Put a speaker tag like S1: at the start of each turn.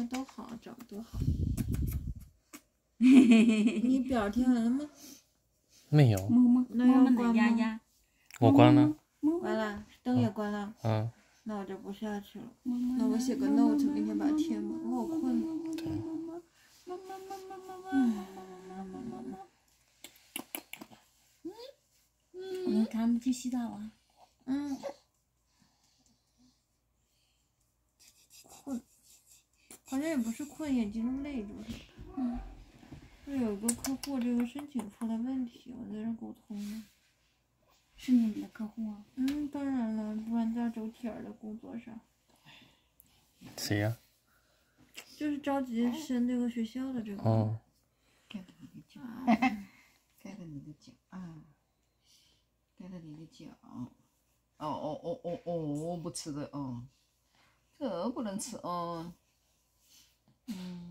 S1: 都好，找都好。
S2: 你
S1: 表听完了吗？
S3: 没有。
S1: 那要关吗？
S3: 我关了。
S1: 关了，灯也关了。
S3: 嗯。
S1: 那我就不下去了。那我写个 note，明天把它填满。我好困了。
S2: 看他们去洗澡啊。
S1: 困，好像也不是困，眼睛累着。有一个客户这个申请出了问题，我在这沟通呢。
S2: 是你们的客户啊？
S1: 当然了，软件走铁儿的工作上。
S3: 谁呀？
S1: 就是着急申这个学校的这个。
S3: 哦。
S4: 盖着你的脚，盖着你的脚啊，盖着你的脚。哦，不吃的哦，这不能吃哦。